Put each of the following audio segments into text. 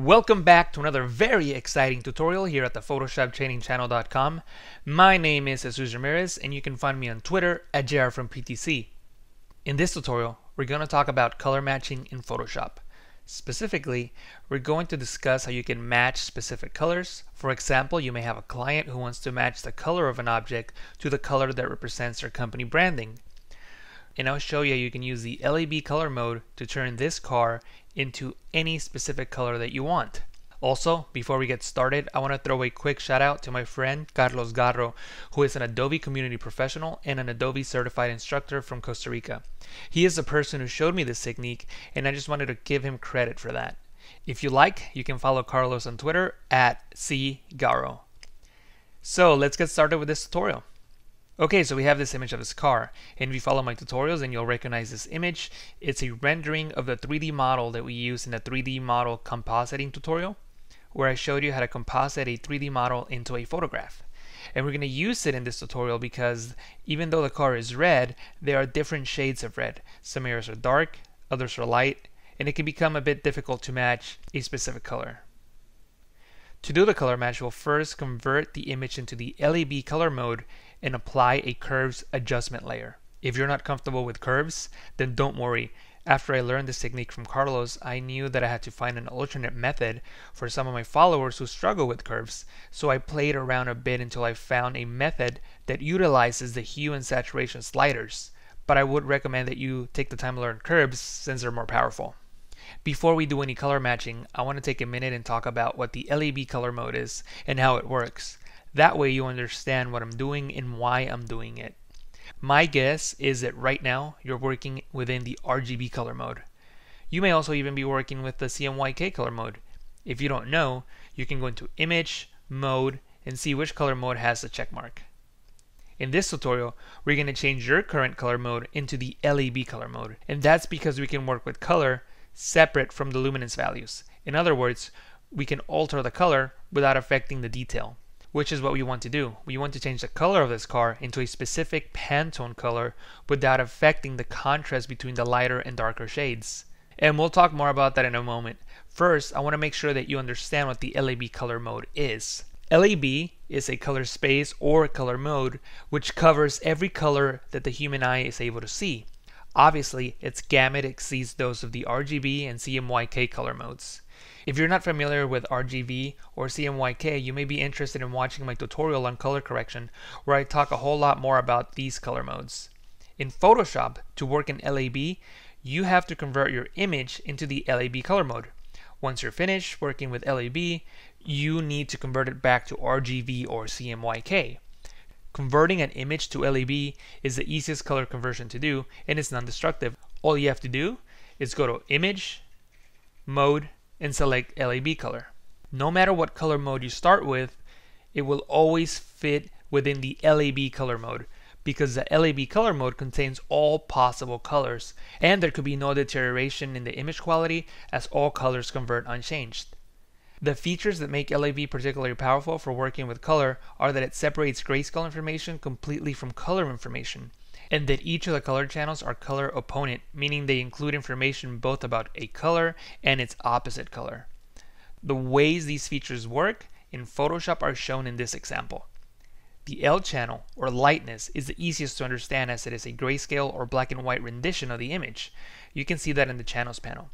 Welcome back to another very exciting tutorial here at the PhotoshopTrainingChannel.com. My name is Jesus Ramirez and you can find me on Twitter at JRFromPTC. In this tutorial, we're going to talk about color matching in Photoshop. Specifically, we're going to discuss how you can match specific colors. For example, you may have a client who wants to match the color of an object to the color that represents their company branding. And I'll show you how you can use the LAB color mode to turn this car into any specific color that you want. Also, before we get started, I want to throw a quick shout out to my friend Carlos Garro, who is an Adobe community professional and an Adobe certified instructor from Costa Rica. He is the person who showed me this technique, and I just wanted to give him credit for that. If you like, you can follow Carlos on Twitter at @cgarro. So let's get started with this tutorial. Okay, so we have this image of this car, and if you follow my tutorials then you'll recognize this image. It's a rendering of the 3D model that we use in the 3D model compositing tutorial, where I showed you how to composite a 3D model into a photograph. And we're going to use it in this tutorial because even though the car is red, there are different shades of red. Some areas are dark, others are light, and it can become a bit difficult to match a specific color. To do the color match, we'll first convert the image into the LAB color mode and apply a curves adjustment layer. If you're not comfortable with curves, then don't worry. After I learned this technique from Carlos, I knew that I had to find an alternate method for some of my followers who struggle with curves, so I played around a bit until I found a method that utilizes the hue and saturation sliders. But I would recommend that you take the time to learn curves since they're more powerful. Before we do any color matching, I want to take a minute and talk about what the LAB color mode is and how it works. That way you understand what I'm doing and why I'm doing it. My guess is that right now you're working within the RGB color mode. You may also even be working with the CMYK color mode. If you don't know, you can go into Image, Mode, and see which color mode has the check mark. In this tutorial, we're going to change your current color mode into the LAB color mode. And that's because we can work with color separate from the luminance values. In other words, we can alter the color without affecting the detail, which is what we want to do. We want to change the color of this car into a specific Pantone color without affecting the contrast between the lighter and darker shades. And we'll talk more about that in a moment. First, I want to make sure that you understand what the LAB color mode is. LAB is a color space or color mode which covers every color that the human eye is able to see. Obviously, its gamut exceeds those of the RGB and CMYK color modes. If you're not familiar with RGB or CMYK, you may be interested in watching my tutorial on color correction, where I talk a whole lot more about these color modes. In Photoshop, to work in LAB, you have to convert your image into the LAB color mode. Once you're finished working with LAB, you need to convert it back to RGB or CMYK. Converting an image to LAB is the easiest color conversion to do, and it's non-destructive. All you have to do is go to Image, Mode, and select LAB color. No matter what color mode you start with, it will always fit within the LAB color mode because the LAB color mode contains all possible colors, and there could be no deterioration in the image quality as all colors convert unchanged. The features that make LAB particularly powerful for working with color are that it separates grayscale information completely from color information, and that each of the color channels are color opponent, meaning they include information both about a color and its opposite color. The ways these features work in Photoshop are shown in this example. The L channel, or lightness, is the easiest to understand as it is a grayscale or black and white rendition of the image. You can see that in the channels panel.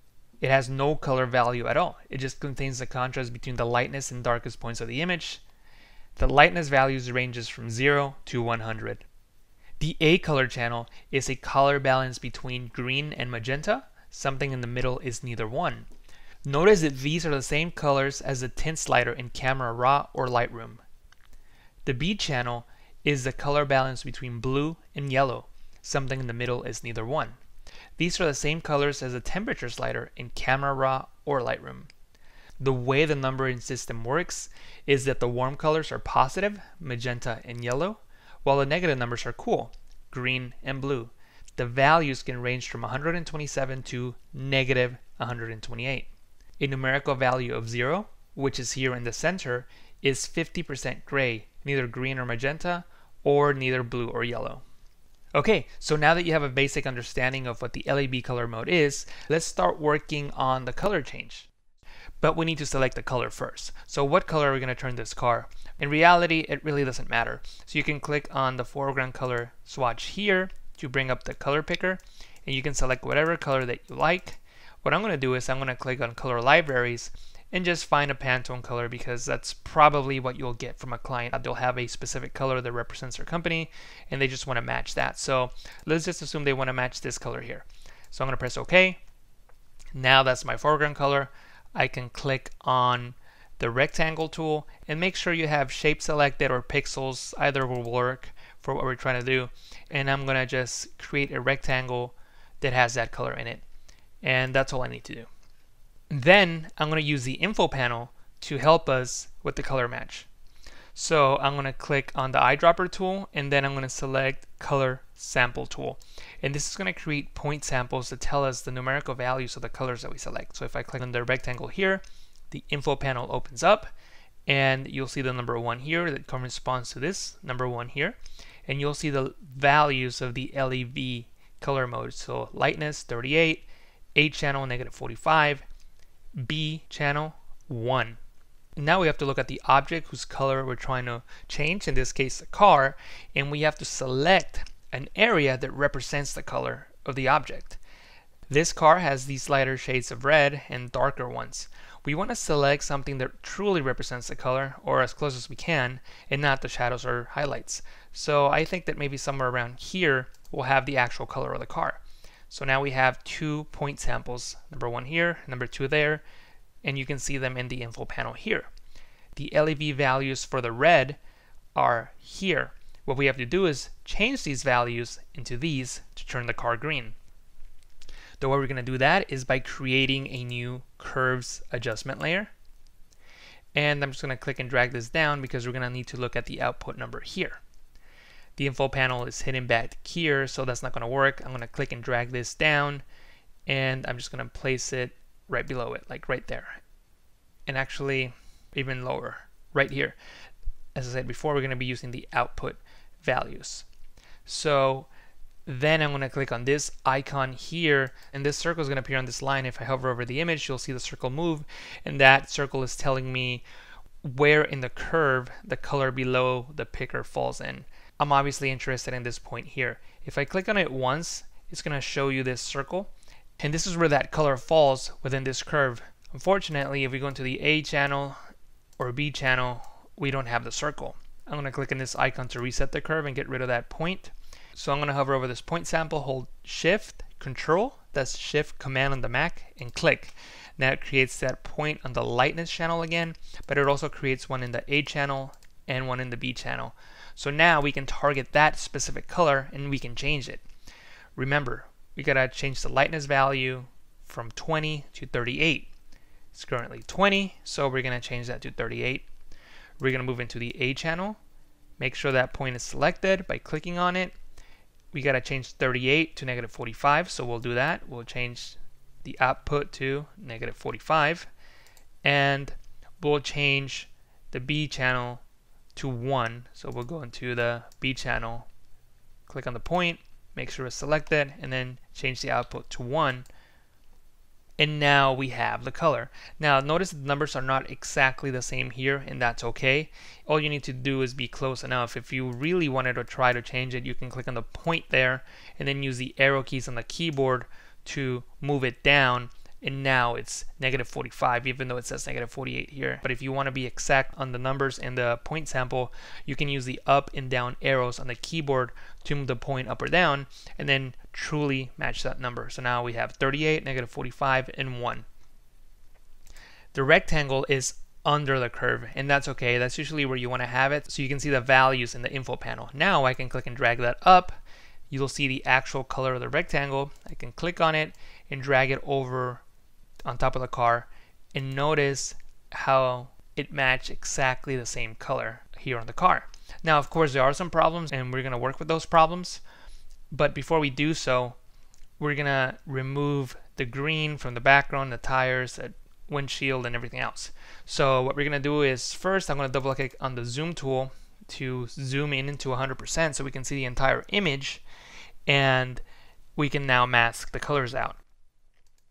It has no color value at all. It just contains the contrast between the lightness and darkest points of the image. The lightness values ranges from 0 to 100. The A color channel is a color balance between green and magenta. Something in the middle is neither one. Notice that these are the same colors as the tint slider in Camera Raw or Lightroom. The B channel is the color balance between blue and yellow. Something in the middle is neither one. These are the same colors as the temperature slider in Camera Raw or Lightroom. The way the numbering system works is that the warm colors are positive, magenta and yellow, while the negative numbers are cool, green and blue. The values can range from 127 to negative 128. A numerical value of 0, which is here in the center, is 50% gray, neither green or magenta, or neither blue or yellow. Okay, so now that you have a basic understanding of what the LAB color mode is, let's start working on the color change. but we need to select the color first. So what color are we going to turn this car? In reality, it really doesn't matter. So you can click on the foreground color swatch here to bring up the color picker, and you can select whatever color that you like. What I'm going to do is I'm going to click on color libraries and just find a Pantone color, because that's probably what you'll get from a client. They'll have a specific color that represents their company and they just want to match that. So let's just assume they want to match this color here. So I'm going to press OK. Now that's my foreground color. I can click on the rectangle tool and make sure you have shape selected or pixels. Either will work for what we're trying to do. And I'm going to just create a rectangle that has that color in it. And that's all I need to do. Then I'm going to use the info panel to help us with the color match. So I'm going to click on the eyedropper tool, and then I'm going to select color sample tool. And this is going to create point samples to tell us the numerical values of the colors that we select. So if I click on the rectangle here, the info panel opens up, and you'll see the number 1 here that corresponds to this number 1 here. And you'll see the values of the LEV color modes. So lightness 38, A channel -45, B channel 1. Now we have to look at the object whose color we're trying to change, in this case the car, and we have to select an area that represents the color of the object. This car has these lighter shades of red and darker ones. We want to select something that truly represents the color, or as close as we can, and not the shadows or highlights. So I think that maybe somewhere around here we'll have the actual color of the car. So now we have 2 point samples, number 1 here, number 2 there, and you can see them in the info panel here. The LEV values for the red are here. What we have to do is change these values into these to turn the car green. The way we're going to do that is by creating a new curves adjustment layer. And I'm just going to click and drag this down because we're going to need to look at the output number here. The info panel is hidden back here, so that's not going to work. I'm going to click and drag this down, and I'm just going to place it right below it, like right there. And actually, even lower, right here. As I said before, we're going to be using the output values. So then I'm going to click on this icon here, and this circle is going to appear on this line. If I hover over the image, you'll see the circle move, and that circle is telling me where in the curve the color below the picker falls in. I'm obviously interested in this point here. If I click on it once, it's going to show you this circle, and this is where that color falls within this curve. Unfortunately, if we go into the A channel or B channel, we don't have the circle. I'm going to click on this icon to reset the curve and get rid of that point. So I'm going to hover over this point sample, hold Shift, Control, that's Shift Command on the Mac, and click. Now it creates that point on the lightness channel again, but it also creates one in the A channel and one in the B channel. So now we can target that specific color and we can change it. Remember, we gotta change the lightness value from 20 to 38. It's currently 20, so we're gonna change that to 38. We're gonna move into the A channel. Make sure that point is selected by clicking on it. We gotta change 38 to -45, so we'll do that. We'll change the output to -45, and we'll change the B channel to 1. So we'll go into the B channel, click on the point, make sure it's selected, and then change the output to 1. And now we have the color. Now notice the numbers are not exactly the same here, and that's okay. All you need to do is be close enough. If you really wanted to try to change it, you can click on the point there and then use the arrow keys on the keyboard to move it down, and now it's -45, even though it says -48 here. But if you want to be exact on the numbers and the point sample, you can use the up and down arrows on the keyboard to move the point up or down, and then truly match that number. So now we have 38, -45, and 1. The rectangle is under the curve, and that's okay. That's usually where you want to have it, so you can see the values in the info panel. Now I can click and drag that up. You'll see the actual color of the rectangle. I can click on it and drag it over on top of the car, and notice how it matched exactly the same color here on the car. Now of course there are some problems, and we're going to work with those problems, but before we do so, we're going to remove the green from the background, the tires, the windshield, and everything else. So what we're going to do is, first I'm going to double click on the zoom tool to zoom in into 100% so we can see the entire image, and we can now mask the colors out.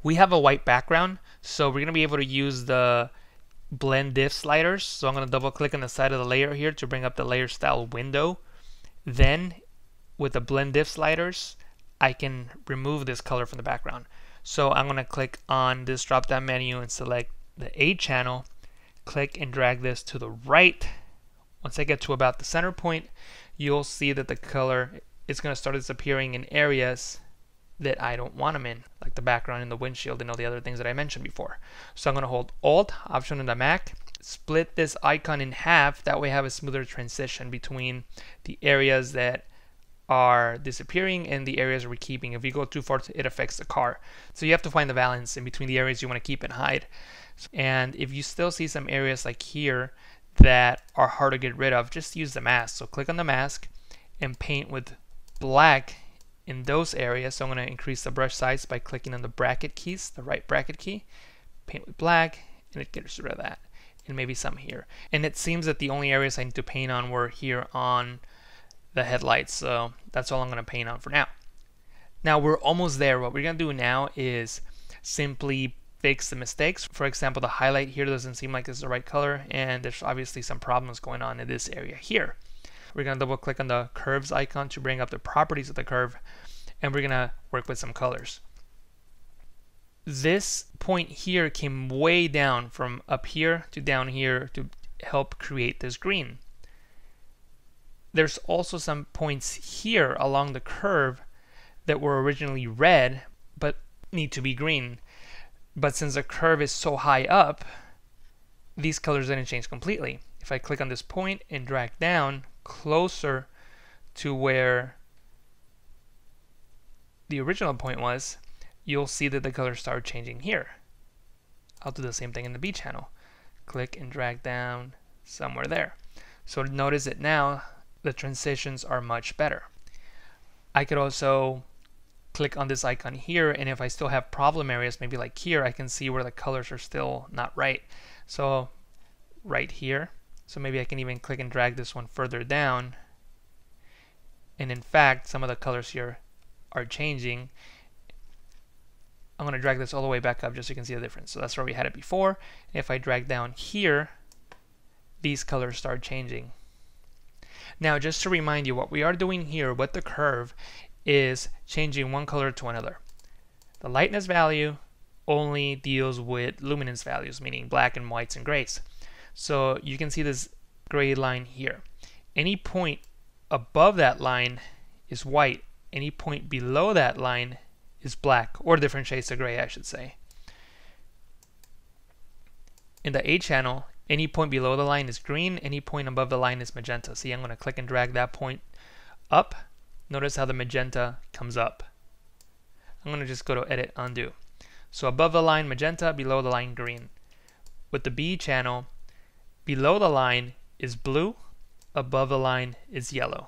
We have a white background, so we're going to be able to use the blend diff sliders. So I'm going to double click on the side of the layer here to bring up the layer style window. Then with the blend diff sliders, I can remove this color from the background. So I'm going to click on this drop down menu and select the A channel, click and drag this to the right. Once I get to about the center point, you'll see that the color is going to start disappearing in areas that I don't want them in, like the background and the windshield and all the other things that I mentioned before. So I'm going to hold Alt, Option on the Mac, split this icon in half, that way I have a smoother transition between the areas that are disappearing and the areas we're keeping. If you go too far, it affects the car. So you have to find the balance in between the areas you want to keep and hide. And if you still see some areas like here that are hard to get rid of, just use the mask. So click on the mask and paint with black in those areas. So I'm going to increase the brush size by clicking on the bracket keys, the right bracket key, paint with black, and it gets rid of that. And maybe some here. And it seems that the only areas I need to paint on were here on the headlights, so that's all I'm going to paint on for now. Now we're almost there. What we're going to do now is simply fix the mistakes. For example, the highlight here doesn't seem like it's the right color, and there's obviously some problems going on in this area here. We're going to double click on the curves icon to bring up the properties of the curve, and we're going to work with some colors. This point here came way down from up here to down here to help create this green. There's also some points here along the curve that were originally red but need to be green. But since the curve is so high up, these colors didn't change completely. If I click on this point and drag down closer to where the original point was, you'll see that the colors start changing here. I'll do the same thing in the B channel. Click and drag down somewhere there. So notice that now the transitions are much better. I could also click on this icon here, and if I still have problem areas, maybe like here, I can see where the colors are still not right. So right here, so maybe I can even click and drag this one further down, and in fact some of the colors here are changing. I'm going to drag this all the way back up just so you can see the difference. So that's where we had it before. If I drag down here, these colors start changing. Now, just to remind you, what we are doing here with the curve is changing one color to another. The lightness value only deals with luminance values, meaning black and whites and grays. So you can see this gray line here. Any point above that line is white. Any point below that line is black, or different shades of gray, I should say. In the A channel, any point below the line is green, any point above the line is magenta. See, I'm going to click and drag that point up. Notice how the magenta comes up. I'm going to just go to Edit, Undo. So above the line magenta, below the line green. With the B channel, below the line is blue, above the line is yellow.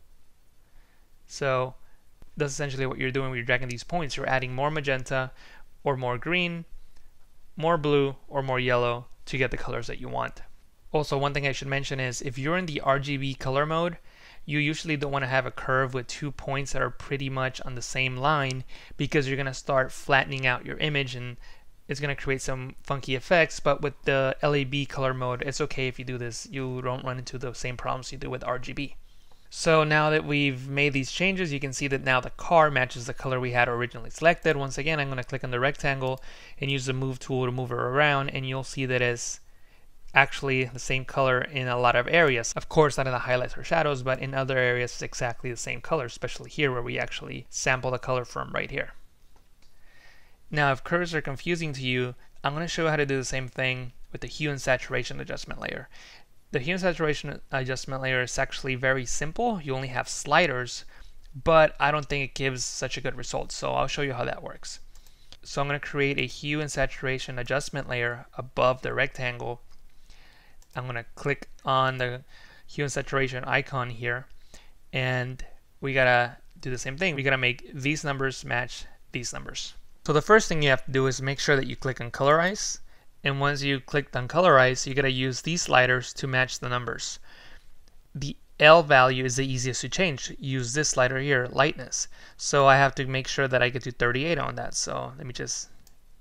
So that's essentially what you're doing when you're dragging these points. You're adding more magenta or more green, more blue or more yellow to get the colors that you want. Also, one thing I should mention is if you're in the RGB color mode, you usually don't want to have a curve with 2 points that are pretty much on the same line, because you're going to start flattening out your image and it's going to create some funky effects. But with the LAB color mode, it's okay if you do this. You don't run into the same problems you do with RGB. So now that we've made these changes, you can see that now the car matches the color we had originally selected. Once again, I'm going to click on the rectangle and use the move tool to move it around, and you'll see that it's actually the same color in a lot of areas. Of course, not in the highlights or shadows, but in other areas it's exactly the same color, especially here where we actually sample the color from right here. Now, if curves are confusing to you, I'm going to show you how to do the same thing with the hue and saturation adjustment layer. The hue and saturation adjustment layer is actually very simple. You only have sliders, but I don't think it gives such a good result, so I'll show you how that works. So I'm going to create a hue and saturation adjustment layer above the rectangle. I'm going to click on the hue and saturation icon here, and we gotta do the same thing. We gotta make these numbers match these numbers. So the first thing you have to do is make sure that you click on colorize. And once you clicked on colorize, you gotta use these sliders to match the numbers. The L value is the easiest to change. Use this slider here, lightness. So I have to make sure that I get to 38 on that. So let me just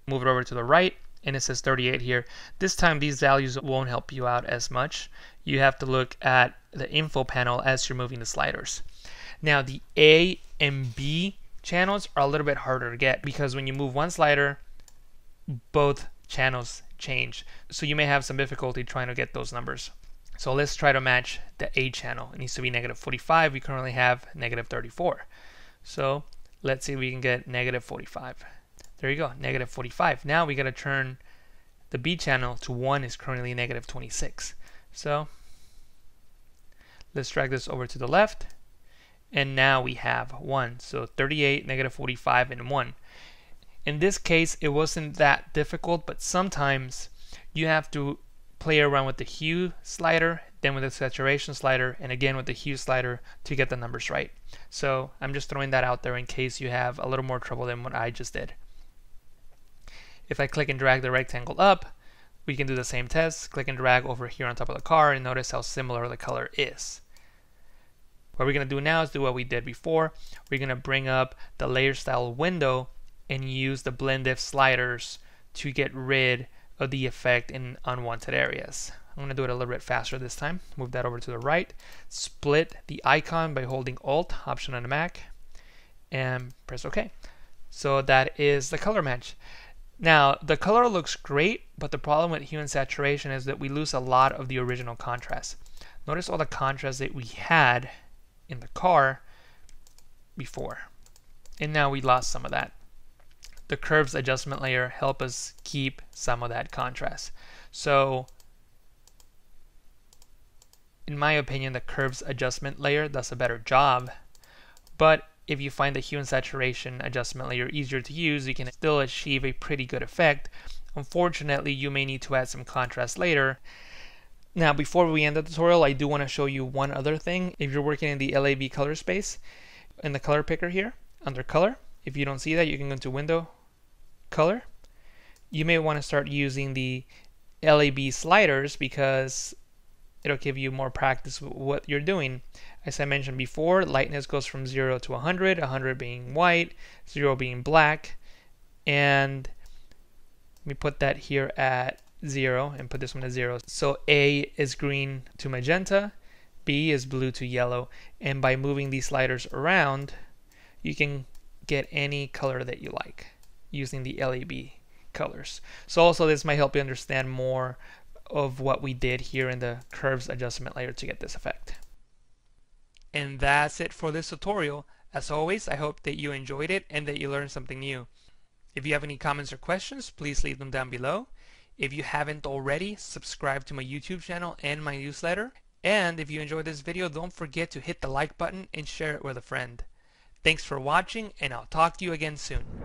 Move it over to the right, and it says 38 here. This time these values won't help you out as much. You have to look at the info panel as you're moving the sliders. Now the A and B channels are a little bit harder to get because when you move one slider, both channels change. So you may have some difficulty trying to get those numbers. So let's try to match the A channel. It needs to be negative 45. We currently have negative 34. So let's see if we can get negative 45. There you go, negative 45. Now we got to turn the B channel to 1 is currently negative 26. So let's drag this over to the left. And now we have 1. So 38, negative 45, and 1. In this case, it wasn't that difficult, but sometimes you have to play around with the hue slider, then with the saturation slider, and again with the hue slider to get the numbers right. So I'm just throwing that out there in case you have a little more trouble than what I just did. If I click and drag the rectangle up, we can do the same test. Click and drag over here on top of the car and notice how similar the color is. What we're going to do now is do what we did before. We're going to bring up the layer style window and use the blend if sliders to get rid of the effect in unwanted areas. I'm going to do it a little bit faster this time. Move that over to the right. Split the icon by holding Alt, Option on the Mac, and press OK. So that is the color match. Now, the color looks great, but the problem with hue and saturation is that we lose a lot of the original contrast. Notice all the contrast that we had in the car before, and now we lost some of that. The curves adjustment layer help us keep some of that contrast. So, in my opinion, the curves adjustment layer does a better job, but if you find the hue and saturation adjustment layer easier to use, you can still achieve a pretty good effect. Unfortunately, you may need to add some contrast later. Now, before we end the tutorial, I do want to show you one other thing. If you're working in the LAB color space, in the color picker here, under color, if you don't see that, you can go to Window, Color. You may want to start using the LAB sliders because it'll give you more practice with what you're doing. As I mentioned before, lightness goes from 0 to 100, 100 being white, 0 being black, and we put that here at 0 and put this one at 0. So A is green to magenta, B is blue to yellow, and by moving these sliders around, you can get any color that you like using the LAB colors. So also this might help you understand more of what we did here in the curves adjustment layer to get this effect. And that's it for this tutorial. As always, I hope that you enjoyed it and that you learned something new. If you have any comments or questions, please leave them down below. If you haven't already, subscribe to my YouTube channel and my newsletter. And if you enjoyed this video, don't forget to hit the like button and share it with a friend. Thanks for watching, and I'll talk to you again soon.